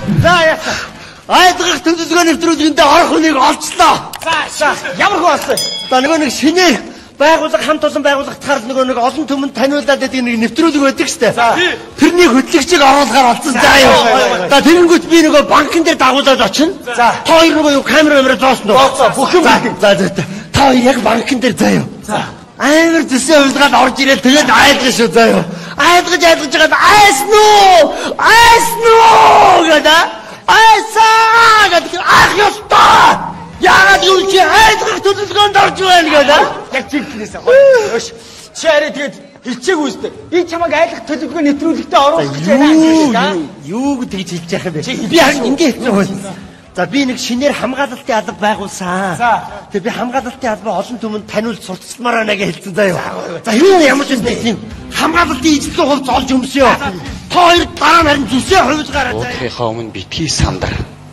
За яасан. Айдгах төлөвлөгөө нэвтрүүлгэндээ орох хүнийг олцлоо. За ямар хүн болсон? За нөгөө нэг шинээр байгууллага хамт олон байгууллагт харал нөгөө нэг олон түмэнд таниулаад байдаг нэг нэвтрүүлэг байдаг штэ. Тэрний хөтлөгчийг оруулахаар болсон. За юу. За тэгэнгүүт би нөгөө банкн дээр дагуулад очино. За та хоёр нөгөө юу камер зоосно. Бүх юм. За та хоёр яг банкн дээр заяа. За амар төсөө хувилгаад орж ирээд тэгээд айдлаа шүү заяа. Айдгаж жагаад айснуу гэдэг. Айсаа гэдэг ах ёстой. Яагаад юу чи айдгах төлөвлөгөөнд орж байна гэдэг. Яг чигтнээсээ хойш. Чиарэ тэгээд хилчээг үүсдэг. Би чамайг айлах төлөвлөгөө нэвтрүүлэгтээ оруулах гэж байна. Юу гэж хэлж яах юм бэ? Би яг ингэ хэлсэн. За би нэг шинээр хамгаалалтын алба байгуулсан. Тэгээ би хамгаалалтын албаа олон түмэнд таниулж сурталчилмаар байна гэж хэлсэн заяа. За юу ямар ч юм хамгаалалтын ижлэг хувьд олж өмсөё. Та хоёр дараа нь харин зүсээ хувилгаараа заяа. Уудахынхаа өмнө битгий сандар.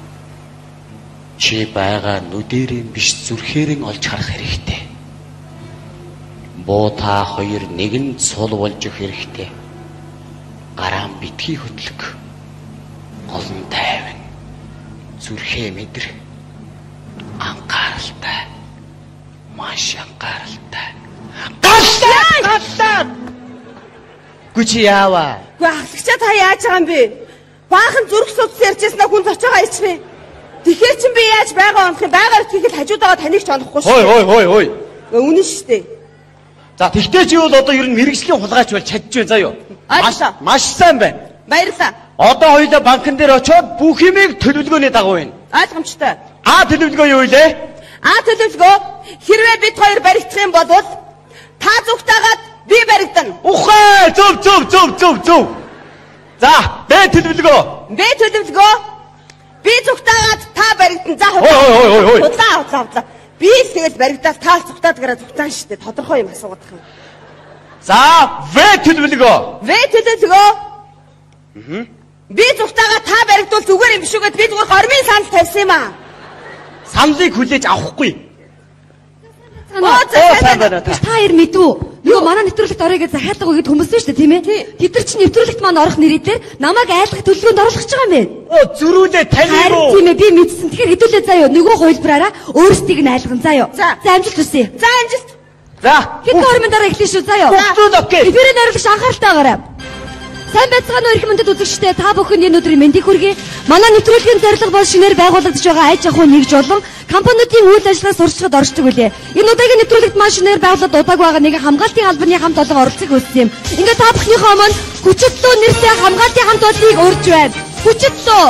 Чи байгаа нүдэрийн биш зүрхээрэн олж харах хэрэгтэй. Буу та хоёр нэгэнд сул болж өгөх хэрэгтэй. Гараан битгий хөтлөг. Олон тайван. Зүрхээ мэдэр. Анхааралтай. Маш анхааралтай. Галтаа! Гүчи яава. Гү ахлагчаа та яаж байгаа юм бэ? Баахан зүрх судас ярьжсэнаа хүн зочоогоо ичвэ. Тэгэхээр чи би яаж байгаа онох юм? Байгаар итгэхэд хажууд байгаа таныг ч онохгүй шүү. Хой. Үнэн шүү дээ. За тэгтээ чи бол одоо ер нь мэрэгжлийн хулгайч бол чадж байна заа юу. Маш сайн байна. Баярлалаа. Одоо хоёулаа банкн дээр очиод бүх юмыг төлөвлөгөөний дагуу байна. Ойлгомжтой. Төлөвлөгөө юу вэ? Төлөвлөгөө хэрвээ бид хоёр баригдах юм бол та зүгтаагаад би баригдана. Ухаа зөв. За, төлөвлөгөө. Би зүгтаагаад та баригдана. За хой. Худлаа. Би л тэгэл баригдаад та зүгтаад гараа зүгтаан штэ. Тодорхой юм асуугаад байна. За, төлөвлөгөө. Би зүгтаагаад та баригдвал зүгээр юм биш үгээд би зүгээр гормын санал тавьсан юм аа. Саналыг хүлээж авахгүй. Та хоёр мэдвүү? Нөгөө манай нэвтрүүлэгт орё гэж захиалга өгöd хүмүүс шүү дээ, тийм ээ? Тэд нар чинь нэвтрүүлэгт маань орох нэрээр намайг айлгах төлөвлөгөөнд оруулах гэж байгаа юм байна. Зөрүүлээ тань юу? Тийм ээ, би мэдсэн. Тэгэхээр хэдүүлээ заяа. Нөгөө хувилбараараа өөрсдийг нь айлгана заяа. За амжилт хүсье. За амжилт. За. Хэдэн хормын дараа эхлэв шүү заяа. Эфирийн найруулагч анхааралтай байгаарай. Сайн байцгаана уу ирэх мөндөд үзэгчдээ та бүхэн энэ өдрийн мэндийг хүргэе. Манай нэвтрүүлгийн зорилго бол шинээр байгуулагдаж байгаа аж ахуйн нэгж болон компаниудын үйл ажиллагаа сурчлагад оршдог үлээ. Энэ удаагийн нэвтрүүлэгт маань шинээр байгуулагдаад удааг байгаа нэг хамгаалтын албаны хамт олон оролцох хүссэн юм. Ингээд та бүхнийхөө өмнө хүчтэй нэртэй хамгаалтын хамт олоныг урьж байна. Хүчтэй.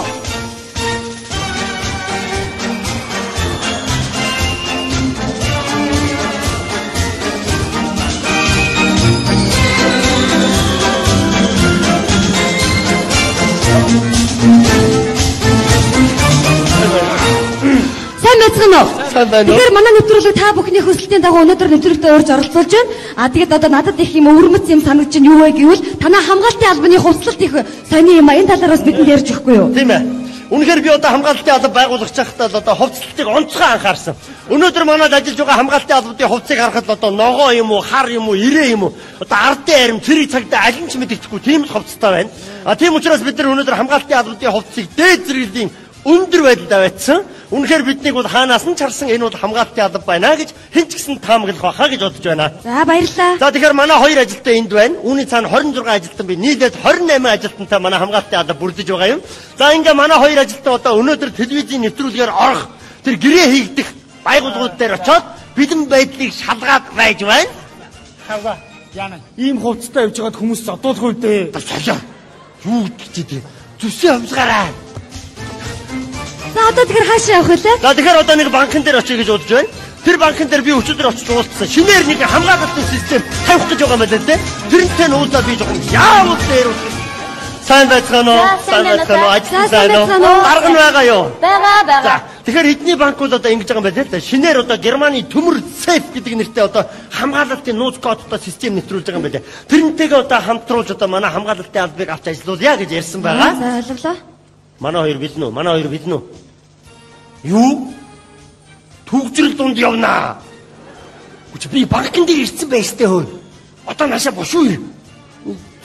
Тэгэхээр манай нэвтрүүлэг та бүхний хүсэлтийн дагуу өнөөдөр нэвтрүүлэгтээ урьж оролцуулж байна. Тэгээд одоо надад их юм өвөрмөц юм санагдаж байна юу вэ гэвэл танаа хамгаалтын албаны хувьслалт их сони юм. Энэ талаараас бидэнд ярьж өгөхгүй юу? Тийм ээ. Үнэхээр би одоо хамгаалтын алба байгуулах чахтаа одоо хувьслалтыг онцгой анхаарсан. Өнөөдөр манайд ажиллаж байгаа хамгаалтын албаны хувьцыг харахад одоо ногоо юм уу, хар юм уу, ирээ юм уу, одоо ардын арим, цэрэг цагтаа аль нь ч мэдчихгүй тийм л хувьцтай байна. Тийм учраас бид нар өнөөдөр хамгаалтын албаны хувьцыг дээд зэрэглэлийн өндөр байдлаа байцсан. Үнэхээр биднийг бол хаанаас нь чарсан энэ бол хамгаалтын алба байна гэж хэн ч гэсэн таамаглах байхаа гэж бодож байна. За баярлалаа. За тэгэхээр манай хоёр ажилтан энд байна. Үүний цаана 26 ажилтан бий. Нийлээд 28 ажилтантай манай хамгаалтын алба бүрдэж байгаа юм. За ингээ манай хоёр ажилтан одоо өнөөдөр телевизийн нэвтрүүлгээр орох тэр гэрээ хийгдэх байгууллагууд дээр очиод бэлэн байдлыг шалгаад байж байна. Хава яана. Ийм хувцастай явж байгаад хүмүүс зодуулах үедээ. Солио. Юу гэж зүсээ хувцгаараа. За одоо тэгэхээр хаашаа явах вэ? За тэгэхээр одоо нэг банкн дээр очие гэж бодож байна. Тэр банкн дээр би өчигдөр очиж уулзсан. Шинээр нэг хамгаалалтын систем тавих гэж байгаа юм байна лээ. Тэрнтэй нуулаад би жоохон яавал дээр сайн байцгаана уу? Сайн. Арга нь байгаа юу? Байгаа. Тэгэхээр эдний банк бол одоо ингэж байгаа юм байна лээ. Шинээр одоо Германы төмөр сейф гэдэг нэртэй одоо хамгаалалтын нууц кодтой систем нэвтрүүлж байгаа юм байна. Тэрнтэйгээ одоо хамтруулж одоо манай хамгаалалтын албыг авч ажиллуулъя гэж ярьсан байгаа. За ойлголоо. Манай хоёр бэлэн үү? Юу? Түгжрэл дунд явнаа. Үгүй би банкн дээр ирсэн байж тээ хөө. Одоо наашаа бошуу ир. За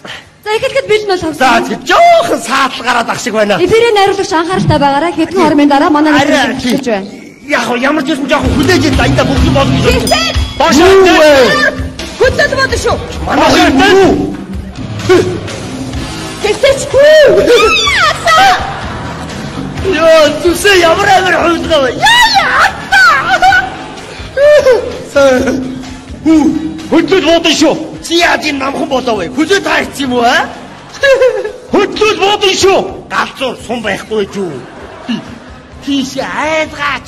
За эхлэхэд бэлэн бол За тогсон. жоохон саадлал гараад ах шиг байна. Эфирийн найруулагч анхааралтай байгаарай. Хэдэн хормын дараа манай нэвтрүүлэг эхэлж байна. Яг ямар ч юм жоохон хүлээж ин аяда бүх юм болно гэж. Хитээ. Башаа. Хөдлөд бод шүү. Манай хоёр. Тэсэж. Яа, зүсээ ямар амар хөвдгөө. Хөдлөд бодсон шүү. Чи яаж энэ намхан болоо вэ? Хүлээ таарч юм уу аа? Хөдлөд бодсон шүү. Галзуур сум байхгүй юу? Тийш айдгаач.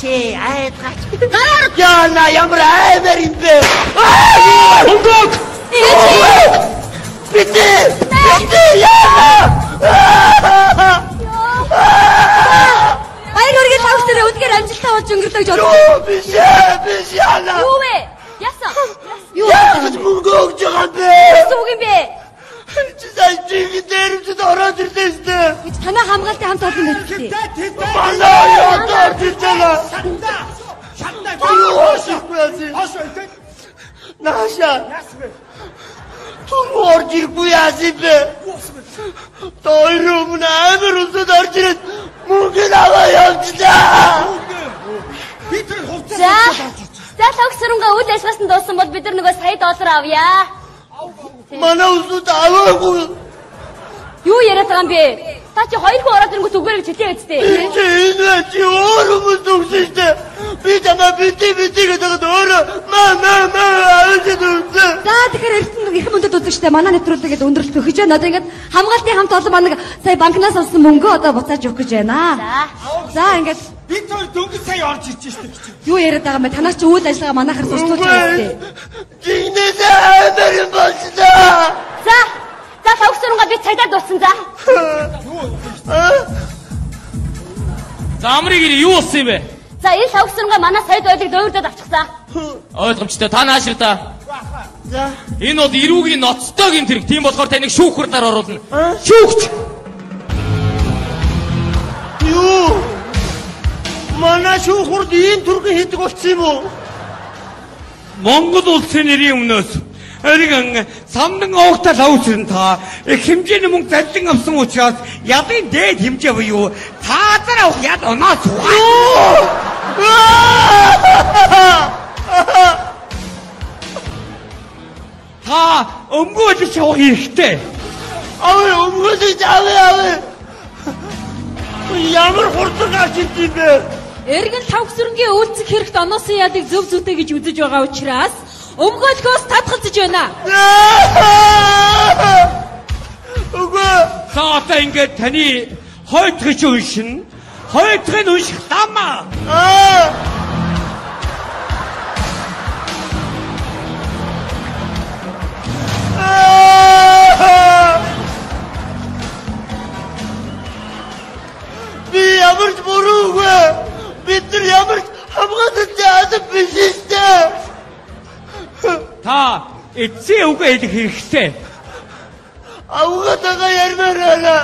Яна ямар амар юм бэ? Хөдлөд. Битээ яа. Баяр хүргэе тавчраа өдгөр амжилттай болж өнгөрлөж Юу байна. биш яана. Юу вэ? Яасан? Юу? Яаж мөнгө өгч байгаа бэ? Сууг юм бэ? Чи сайжиг дээрвчд ороод ирлээстэй. Гэж танай хамгаалтын хамт олон мэдтий. Манай ятаар тийчээ. Наша. Түр орж ирэхгүй яасан бэ? Тойром амар усад орж ирээд мөнгө аваа явчихлаа. За тогсронгаа үйл ажиллагаас нь дууссан бол бид нар нөгөө сая доллар авъя. Манай усад аваагүй. Юу яриад байгаа юм бэ? Та чи хоёр хүн ороод ирэнгүүт үгээр гэж хэлээ үсттэй. Энэ чи өөр хүмүүс өгсөн штэ. Би танаа бити гэдэг өөрөө аваад өгсөн. За тэгэхээр эрдэнэ их мөндөд үзэн штэ манай нэвтрүүлгээд өндөрлөлт өгч байна. Одоо ингээд хамгаалтын хамт олон манай сая банкнаас авсан мөнгөө одоо буцааж өгөх гэж байна. За ингээд бид хоёр дөнгөж сая орж ирж штэ гэж. юу яриад байгаа юм бэ? Танаас чи үйл ажиллагаа манайхаар сурталчилж байгаа штэ. Чинээс амар юм болчихлоо. За тогсронгаа би цагдаа дууссан за. За амрыг юу болсон юм бэ? За энэ тогсронгаа манай сая дойлыг дөөрдөд авчихсан. Ойлгомжтой. Та наашир та. За. Энэ бол эрүүгийн ноцтой гэмт хэрэг. Тийм болохоор таныг шүүхрээр оруулна. Шүүгч. Юу? Манай шүүхурд ийм түргэн хийдэг болсон юм уу? Монгол улсын нэрийн өмнөөс эргэн самдан оогтал авсан та их хэмжээний мөнгө залин авсан учраас ядын дээд хэмжээ буюу таазар авах яд оноо суугаа. Та өмгөөлж явах хэрэгтэй. Өмгөөлж аваа. Ямар хурдан ашиг юм бэ? Эргэн тавхсрынгийн үйлцэх хэрэгт оноосон ядыг зөв зүйтэй гэж үзэж байгаа учраас өмгөөлөхөөс татгалзаж байна. Үгүй. За одоо ингээд таны хойтгож уншин. Хойтгыг унших тамаа. Би ямар ч буруугүй. Бид нар ямар ч хамгаалалттай адам биш ээ. Та эцсийн үгээ хэлэх хэрэгтэй. Авгаатайгаа ярмаараа.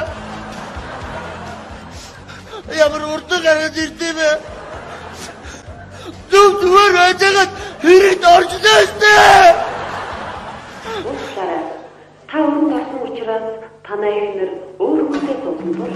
Ямар урдан гараад ирдээ бэ? Зүгээр байгаад хэрэгт оржлоо дээ. Уучлаарай. Та өрөнд орсон учраас танай эхнэр өөр хүнтэй суусан тул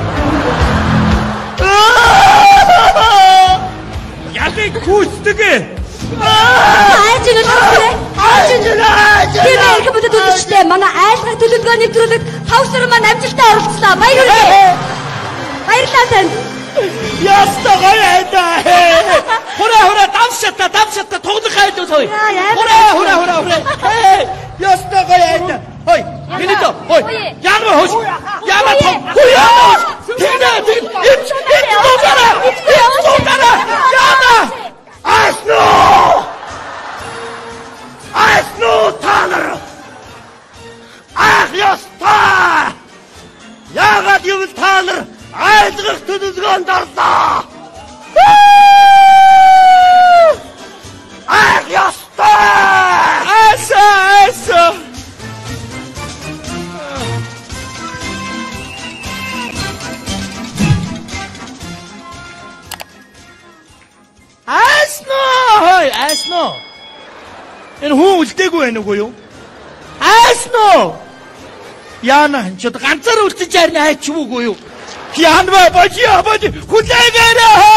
ядыг хүүцдэг. Айж энэ төрөө. Тэр их мөндөд үзэн штэ манай айлгах төлөвлөгөө нэвтрүүлэг тавсар маань амжилттай оролцлоо. Баяр хүргэе. Баярлалаа танд. Яста гайда. Хура давшата тоглох хайдуу сой. Хура. Яста гайда. Хой. Минито. Хой. Яамаа хош. Яамаа том. Хуяа. Тэгнэ. Яамаа. Асно танар. Ах яста. Яагаад юу танар айлгах төлөвлөгөөнд орлоо. Ах яста. Аса. Асно. Энэ хүн үлдээгүй байх уу юу? Асно. Яана ханчууд ганцаар үлдэж харна айч юу юу. Яан ба бажи хүлээгээрээ.